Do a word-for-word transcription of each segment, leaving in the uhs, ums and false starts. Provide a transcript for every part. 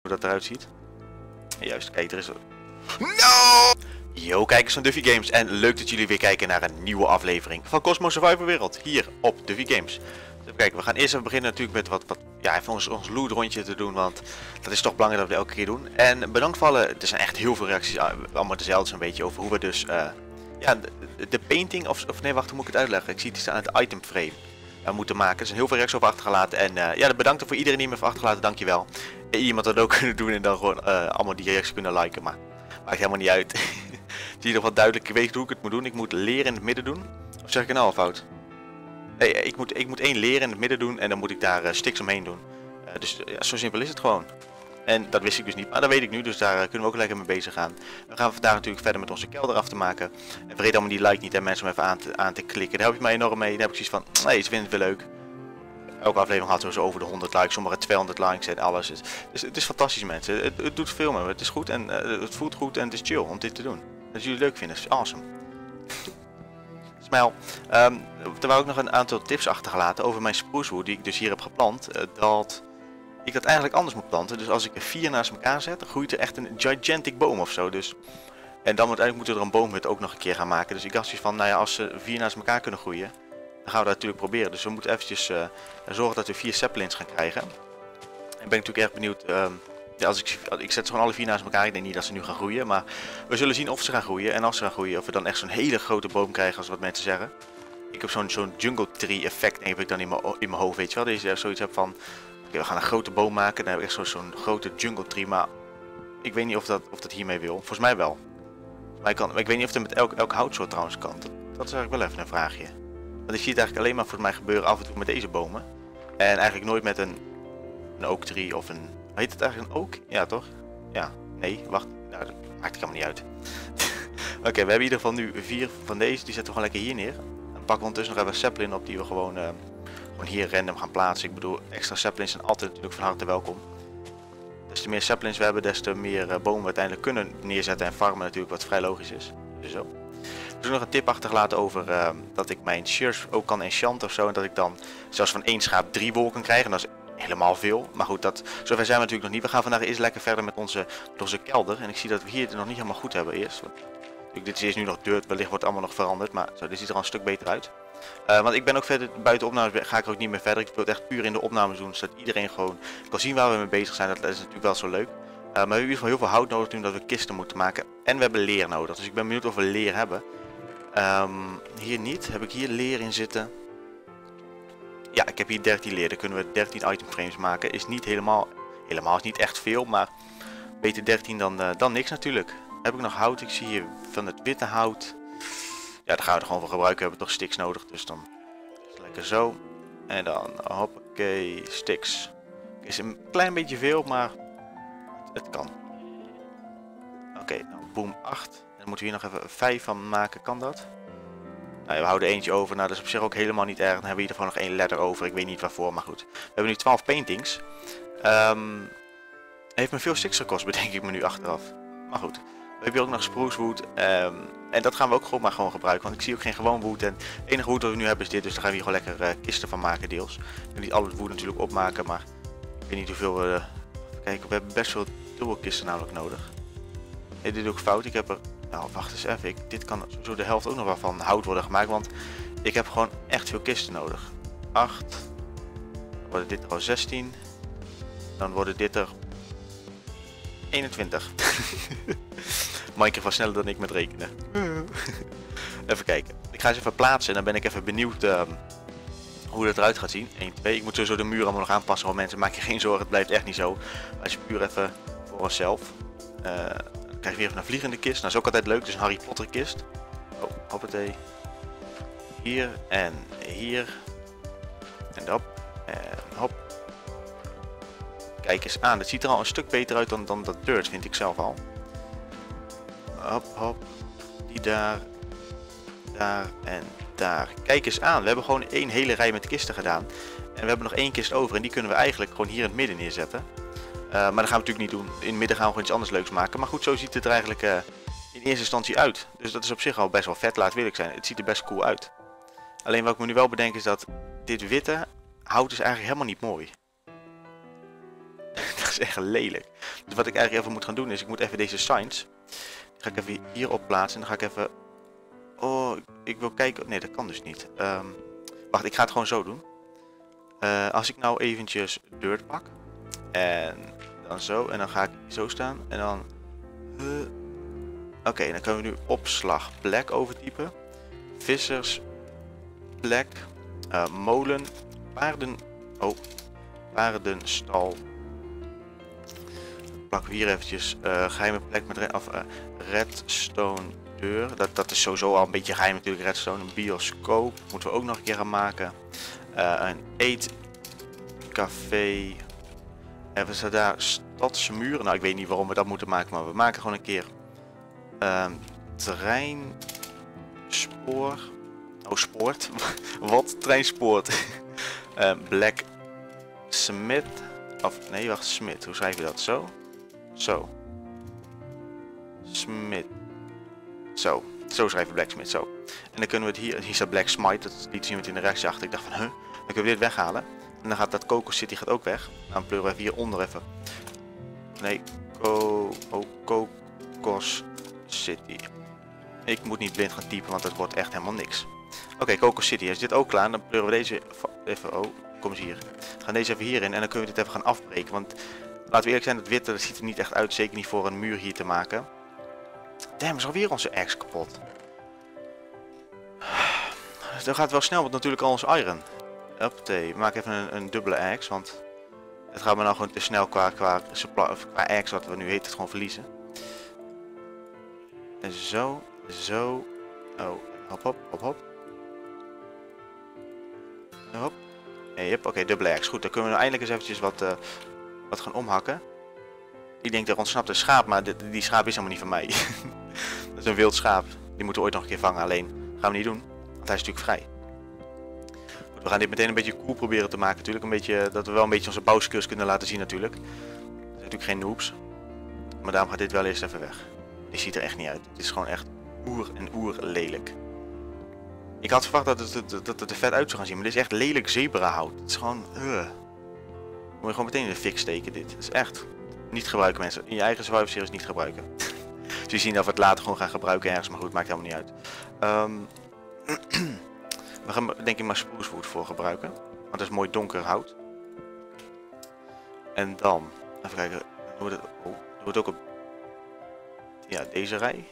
hoe dat eruit ziet. Juist, kijk, er is... No! Yo, kijkers van Duffy Games en leuk dat jullie weer kijken naar een nieuwe aflevering van Cosmo Survivor Wereld, hier op Duffy Games. Even kijken, we gaan eerst even beginnen natuurlijk met wat, wat ja, even ons, ons loot rondje te doen, want dat is toch belangrijk dat we elke keer doen. En bedankt voor alle, er zijn echt heel veel reacties, allemaal dezelfde zo'n beetje, over hoe we dus, uh, ja, de, de painting, of, of nee wacht, hoe moet ik het uitleggen? Ik zie het staan, het item frame. Uh, moeten maken. Er zijn heel veel reacties over achtergelaten. En uh, ja, bedankt voor iedereen die me heeft achtergelaten. Dankjewel. En iemand dat ook kunnen doen en dan gewoon uh, allemaal die reacties kunnen liken. Maar maakt helemaal niet uit. Zie je nog wat duidelijk weet hoe ik het moet doen. Ik moet leren in het midden doen. Of zeg ik het nou al fout? Nee, ik moet, ik moet één leren in het midden doen. En dan moet ik daar uh, sticks omheen doen. Uh, dus uh, ja, zo simpel is het gewoon. En dat wist ik dus niet. Maar dat weet ik nu. Dus daar uh, kunnen we ook lekker mee bezig gaan. Dan gaan we vandaag natuurlijk verder met onze kelder af te maken. En vergeet allemaal die like niet en mensen om even aan te, aan te klikken. Daar help je mij enorm mee. Dan heb ik zoiets van, nee, ze vinden het wel leuk. Elke aflevering had zo over de honderd likes, sommige tweehonderd likes en alles. Dus het is fantastisch mensen. Het, het doet veel met me. Het is goed en uh, het voelt goed en het is chill om dit te doen. Dat jullie leuk vinden, is awesome. Smile. Um, er waren ook nog een aantal tips achtergelaten over mijn sprucewood die ik dus hier heb geplant. Uh, dat ik dat eigenlijk anders moet planten. Dus als ik er vier naast elkaar zet, dan groeit er echt een gigantic boom of zo. Dus. En dan uiteindelijk moeten we er een boomhut ook nog een keer gaan maken. Dus ik dacht zoiets van, nou ja, als ze vier naast elkaar kunnen groeien, dan gaan we dat natuurlijk proberen. Dus we moeten eventjes uh, zorgen dat we vier saplings gaan krijgen. En ben ik natuurlijk erg benieuwd. Uh, ja, als ik, ik zet ze gewoon alle vier naast elkaar. Ik denk niet dat ze nu gaan groeien. Maar we zullen zien of ze gaan groeien. En als ze gaan groeien, of we dan echt zo'n hele grote boom krijgen, als wat mensen zeggen. Ik heb zo'n zo'n jungle tree effect, denk ik dan in mijn, in mijn hoofd. Weet je wel? Dat je zoiets hebt van, oké, okay, we gaan een grote boom maken. Dan heb ik echt zo'n zo'n grote jungle tree. Maar ik weet niet of dat, of dat hiermee wil. Volgens mij wel. Maar ik, kan, maar ik weet niet of dat met elk, elk houtsoort trouwens kan. Dat, dat is eigenlijk wel even een vraagje. Want ik zie het eigenlijk alleen maar voor mij gebeuren af en toe met deze bomen. En eigenlijk nooit met een, een oak tree of een... Heet het eigenlijk een oak? Ja toch? Ja. Nee, wacht. Nou, dat maakt helemaal niet uit. Oké, okay, we hebben in ieder geval nu vier van deze. Die zetten we gewoon lekker hier neer. Dan pakken we ondertussen nog even een sapling op die we gewoon, uh, gewoon hier random gaan plaatsen. Ik bedoel, extra saplings zijn altijd natuurlijk van harte welkom. Des te meer saplings we hebben, des te meer uh, bomen we uiteindelijk kunnen neerzetten en farmen natuurlijk, wat vrij logisch is. Dus zo. Er is nog een tip achtergelaten over uh, dat ik mijn shears ook kan enchanten of zo. En dat ik dan zelfs van één schaap drie wolken krijg. En dat is helemaal veel. Maar goed, dat, zover zijn we natuurlijk nog niet. We gaan vandaag eerst lekker verder met onze, met onze kelder. En ik zie dat we hier het nog niet helemaal goed hebben eerst. Want, dit is nu nog dirt, wellicht wordt het allemaal nog veranderd. Maar zo, dit ziet er al een stuk beter uit. Uh, want ik ben ook verder buiten opnames, ga ik er ook niet meer verder. Ik wil het echt puur in de opnames doen. Zodat iedereen gewoon kan zien waar we mee bezig zijn. Dat is natuurlijk wel zo leuk. Uh, maar we hebben in ieder geval heel veel hout nodig nu dat we kisten moeten maken. En we hebben leer nodig. Dus ik ben benieuwd of we leer hebben. Um, hier niet. Heb ik hier leer in zitten? Ja, ik heb hier dertien leer. Dan kunnen we dertien item frames maken. Is niet helemaal, helemaal is niet echt veel, maar beter dertien dan, uh, dan niks natuurlijk. Heb ik nog hout? Ik zie hier van het witte hout. Ja, daar gaan we er gewoon voor gebruiken. We hebben toch sticks nodig, dus dan is lekker zo. En dan, hoppakee, sticks. Is een klein beetje veel, maar het, het kan. Oké, okay, nou, boom acht. Dan moeten we hier nog even vijf van maken, kan dat? Nou, we houden eentje over, nou dat is op zich ook helemaal niet erg. Dan hebben we hier nog één letter over, ik weet niet waarvoor, maar goed. We hebben nu twaalf paintings. Um, heeft me veel sticks gekost, bedenk ik me nu achteraf. Maar goed, we hebben hier ook nog sprucewood. Um, en dat gaan we ook gewoon maar gewoon gebruiken, want ik zie ook geen gewoon wood. En het enige wood dat we nu hebben is dit, dus daar gaan we hier gewoon lekker uh, kisten van maken deels. Ik wil niet al het wood natuurlijk opmaken, maar ik weet niet hoeveel we... Uh, even kijken, we hebben best veel dubbelkisten namelijk nodig. Nee, dit doe ik fout, ik heb er... Nou, wacht eens even. Ik, dit kan sowieso de helft ook nog wel van hout worden gemaakt. Want ik heb gewoon echt veel kisten nodig. acht. Dan worden dit er al zestien. Dan worden dit er eenentwintig. Minecraft was sneller dan ik met rekenen. Even kijken. Ik ga ze even plaatsen en dan ben ik even benieuwd uh, hoe dat eruit gaat zien. één, twee. Ik moet sowieso de muur allemaal nog aanpassen. Want mensen, maak je geen zorgen. Het blijft echt niet zo. Als je puur even voor onszelf. Uh, krijg je weer even een vliegende kist. Nou, dat is ook altijd leuk. Dus een Harry Potter kist. Oh, hoppatee. Hier en hier. En hop. En hop. Kijk eens aan. Het ziet er al een stuk beter uit dan, dan dat dirt, vind ik zelf al. Hop, hop. Die daar. Daar en daar. Kijk eens aan. We hebben gewoon één hele rij met kisten gedaan. En we hebben nog één kist over. En die kunnen we eigenlijk gewoon hier in het midden neerzetten. Uh, maar dat gaan we natuurlijk niet doen. In het midden gaan we gewoon iets anders leuks maken. Maar goed, zo ziet het er eigenlijk uh, in eerste instantie uit. Dus dat is op zich al best wel vet, laat eerlijk zijn. Het ziet er best cool uit. Alleen wat ik me nu wel bedenk is dat dit witte hout is eigenlijk helemaal niet mooi. is echt lelijk. Dus wat ik eigenlijk even moet gaan doen is, ik moet even deze signs, die ga ik even hierop plaatsen. En dan ga ik even, oh, ik wil kijken, nee dat kan dus niet. Um, wacht, ik ga het gewoon zo doen. Uh, als ik nou eventjes dirt pak, en dan zo, en dan ga ik zo staan, en dan, uh, oké, okay, dan kunnen we nu opslag plek overtypen. Vissers plek, uh, molen, paarden, oh, paardenstal. Dan plakken we hier eventjes uh, geheime plek met of, uh, redstone deur. Dat, dat is sowieso al een beetje geheim natuurlijk, redstone. Een bioscoop moeten we ook nog een keer gaan maken. Uh, een eetcafé. En we zetten daar stadsmuren. Nou, ik weet niet waarom we dat moeten maken, maar we maken gewoon een keer uh, treinspoor. Oh, spoort. Wat? Treinspoort. uh, Black Smith. Of nee, wacht, Smith. Hoe schrijf je dat? Zo. Zo. Smith. Zo. Zo schrijf je Blacksmith. Zo. En dan kunnen we het hier. Hier staat Black Smite. Dat liet zien we het in de reactie achter. Ik dacht van, huh? Dan kunnen we dit weghalen. En dan gaat dat Coco City gaat ook weg. Dan pleuren we even hieronder even. Nee. Co oh, Cocos City. Ik moet niet blind gaan typen, want het wordt echt helemaal niks. Oké, okay, Coco City. Is dit ook klaar? Dan pleuren we deze even. Oh, kom eens hier. We gaan deze even hierin en dan kunnen we dit even gaan afbreken. Want laten we eerlijk zijn, het witte dat ziet er niet echt uit. Zeker niet voor een muur hier te maken. Damn, is alweer onze axe kapot. Dan gaat het wel snel, want natuurlijk al ons iron. Uppatee, we maken even een, een dubbele axe, want het gaat me nou gewoon te snel qua, qua, qua, qua axe wat we nu heet het gewoon verliezen. En zo, zo. Oh, hop, hop, hop, hop. Hop. Nee, yep, oké, okay, dubbele axe. Goed, dan kunnen we nou eindelijk eens eventjes wat, uh, wat gaan omhakken. Ik denk er ontsnapt een schaap, maar die, die schaap is helemaal niet van mij. Dat is een wild schaap. Die moeten we ooit nog een keer vangen, alleen gaan we niet doen, want hij is natuurlijk vrij. Goed, we gaan dit meteen een beetje cool proberen te maken natuurlijk. Een beetje, dat we wel een beetje onze bouwskills kunnen laten zien natuurlijk. Dat zijn natuurlijk geen noobs. Maar daarom gaat dit wel eerst even weg. Dit ziet er echt niet uit. Het is gewoon echt oer en oer lelijk. Ik had verwacht dat het, dat, dat het er vet uit zou gaan zien, maar dit is echt lelijk zebrahout. Het is gewoon, uh. Moet je gewoon meteen in de fik steken dit. Het is echt niet gebruiken mensen. In je eigen survival series niet gebruiken. Dus je ziet dat we het later gewoon gaan gebruiken ergens, maar goed, maakt helemaal niet uit. Um, we gaan denk ik maar sprucewood voor gebruiken, want dat is mooi donker hout. En dan, even kijken, doen we het, oh, doen we het ook op, ja, deze rij.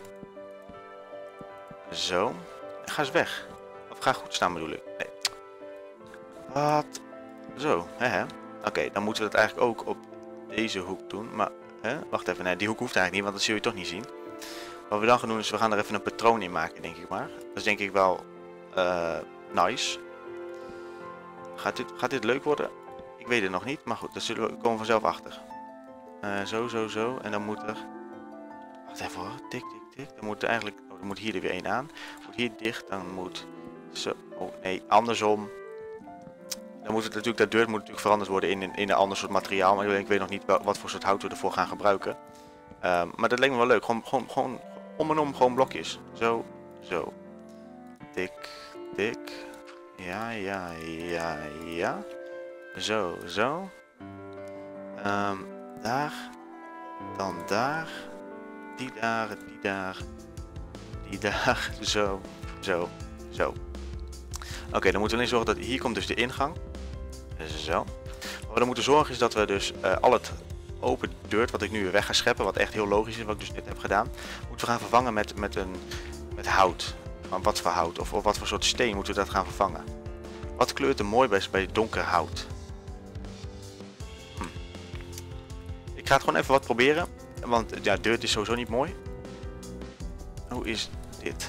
Zo, ga eens weg. Of ga goed staan bedoel ik. Nee. Wat? Zo, hè? Oké, okay, dan moeten we het eigenlijk ook op deze hoek doen. Maar, hè? Wacht even, nee, die hoek hoeft eigenlijk niet, want dat zul je toch niet zien. Wat we dan gaan doen is, we gaan er even een patroon in maken, denk ik maar. Dat is denk ik wel uh, nice. Gaat dit, gaat dit leuk worden? Ik weet het nog niet, maar goed, daar zullen we komen vanzelf achter. Uh, zo, zo, zo. En dan moet er... Wacht even hoor, tik, tik, tik. Dan moet er eigenlijk... Oh, dan moet hier er weer één aan. Moet hier dicht, dan moet... Zo, oh nee, andersom. Dan moet het natuurlijk, dat deur moet natuurlijk veranderd worden in, in, in een ander soort materiaal. Maar ik weet nog niet wat voor soort hout we ervoor gaan gebruiken. Um, maar dat lijkt me wel leuk. Gewoon, gewoon, gewoon om en om gewoon blokjes. Zo, zo. Tik, tik. Ja, ja, ja, ja. Zo, zo. Um, daar. Dan daar. Die daar, die daar. Die daar. Zo, zo, zo. Oké, okay, dan moeten we alleen zorgen dat hier komt dus de ingang. Zo. Wat we dan moeten zorgen is dat we dus uh, al het open dirt wat ik nu weer weg ga scheppen, wat echt heel logisch is, wat ik dus net heb gedaan, moeten we gaan vervangen met, met, een, met hout. Maar wat voor hout of, of wat voor soort steen moeten we dat gaan vervangen? Wat kleurt er mooi bij, bij donker hout? Hm. Ik ga het gewoon even wat proberen, want ja, dirt is sowieso niet mooi. Hoe is dit?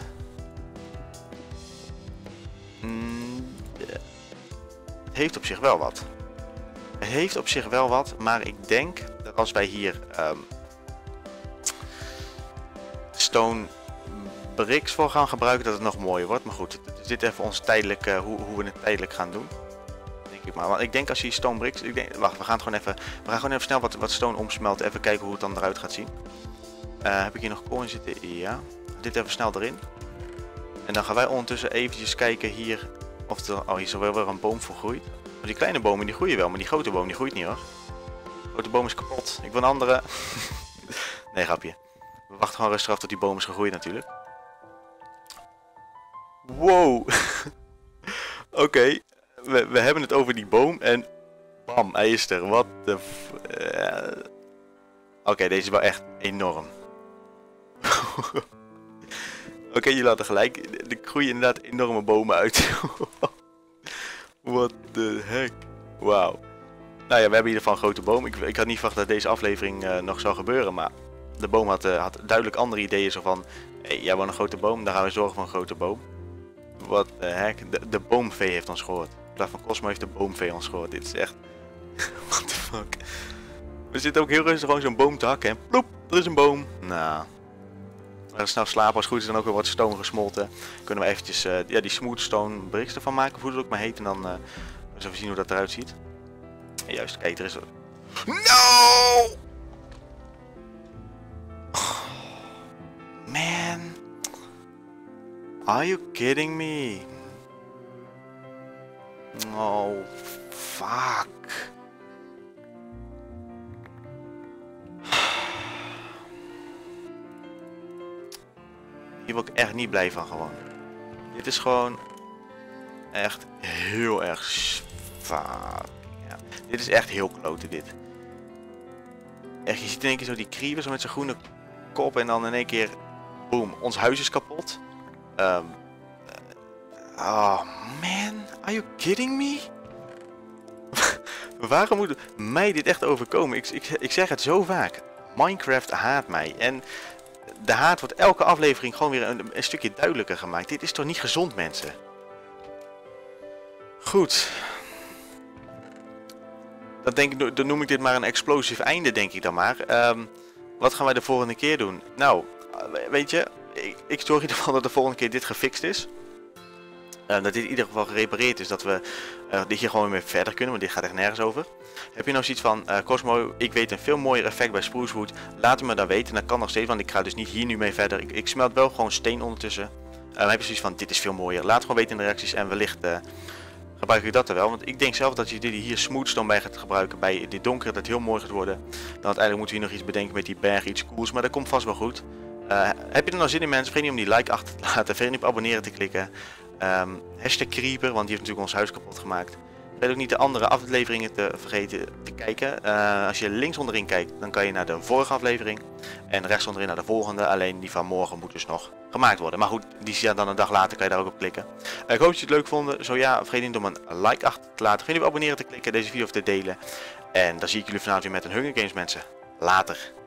Mm, het heeft op zich wel wat. Het heeft op zich wel wat, maar ik denk dat als wij hier um, stone bricks voor gaan gebruiken, dat het nog mooier wordt. Maar goed, het is dit even ons tijdelijk, uh, hoe, hoe we het tijdelijk gaan doen. Denk ik maar. Want ik denk als je stone bricks, ik denk, wacht, we gaan het gewoon even, we gaan gewoon even snel wat, wat stone omsmelten, even kijken hoe het dan eruit gaat zien. Uh, heb ik hier nog kool in zitten? Ja. Dit even snel erin. En dan gaan wij ondertussen eventjes kijken hier of er, oh hier is er wel weer een boom voor groeit. Maar die kleine bomen die groeien wel, maar die grote boom die groeit niet hoor. Grote boom is kapot. Ik wil een andere. Nee, grapje. We wachten gewoon rustig af tot die boom is gegroeid natuurlijk. Wow. Oké. Okay. We, we hebben het over die boom en... Bam, hij is er. Wat de... Uh... Oké, okay, deze is wel echt enorm. Oké, okay, je laat er gelijk. Er groeien inderdaad enorme bomen uit. What the heck. Wauw. Nou ja, we hebben in ieder geval een grote boom. Ik, ik had niet verwacht dat deze aflevering uh, nog zou gebeuren, maar de boom had, uh, had duidelijk andere ideeën. Zo van, hey, jij wil een grote boom, dan gaan we zorgen voor een grote boom. What the heck. De, de boomvee heeft ons gehoord. In plaats van Cosmo heeft de boomvee ons gehoord. Dit is echt... What the fuck. We zitten ook heel rustig gewoon zo'n boom te hakken en ploep, er is een boom. Nou... We gaan snel slapen, als het goed is dan ook weer wat stone gesmolten. Kunnen we eventjes uh, ja, die smooth stone bricks ervan maken, of hoe het ook maar heet. En dan uh, eens even zien hoe dat eruit ziet. En juist, kijk, er is... No! Oh, man. Are you kidding me? Oh, fuck. Hier word ik echt niet blij van gewoon. Dit is gewoon echt heel erg fuck. Ja. Dit is echt heel klote dit. Echt, je ziet in één keer zo die creeper zo met zijn groene kop en dan in één keer boom, ons huis is kapot. Um, oh man, are you kidding me? Waarom moet mij dit echt overkomen? Ik, ik, ik zeg het zo vaak. Minecraft haat mij. En de haat wordt elke aflevering gewoon weer een, een stukje duidelijker gemaakt. Dit is toch niet gezond, mensen? Goed. Dan, denk ik, dan noem ik dit maar een explosief einde, denk ik dan maar. Um, wat gaan wij de volgende keer doen? Nou, weet je, ik, ik zorg in ieder geval dat de volgende keer dit gefixt is. Uh, dat dit in ieder geval gerepareerd is, dat we uh, dit hier gewoon weer verder kunnen, want dit gaat echt nergens over. Heb je nou zoiets van, uh, Cosmo, ik weet een veel mooier effect bij Sprucewood, laat het me dan weten. Dat kan nog steeds, want ik ga dus niet hier nu mee verder. Ik, ik smelt wel gewoon steen ondertussen. Uh, dan heb je zoiets van, dit is veel mooier. Laat het gewoon weten in de reacties en wellicht uh, gebruik ik dat er wel. Want ik denk zelf dat je dit hier smoothstone bij gaat gebruiken, bij dit donker, dat het heel mooi gaat worden. Dan uiteindelijk moeten we hier nog iets bedenken met die berg, iets cools, maar dat komt vast wel goed. Uh, heb je er nou zin in, mensen? Vergeet niet om die like achter te laten, vergeet niet op abonneren te klikken. Um, hashtag Creeper, want die heeft natuurlijk ons huis kapot gemaakt. Vergeet ook niet de andere afleveringen te vergeten te kijken. Uh, als je links onderin kijkt, dan kan je naar de vorige aflevering. En rechts onderin naar de volgende. Alleen die van morgen moet dus nog gemaakt worden. Maar goed, die zie je dan een dag later, kan je daar ook op klikken. Uh, ik hoop dat je het leuk vonden. Zo ja, vergeet niet om een like achter te laten. Vergeet niet op abonneren te klikken, deze video te delen. En dan zie ik jullie vanavond weer met een Hunger Games, mensen. Later.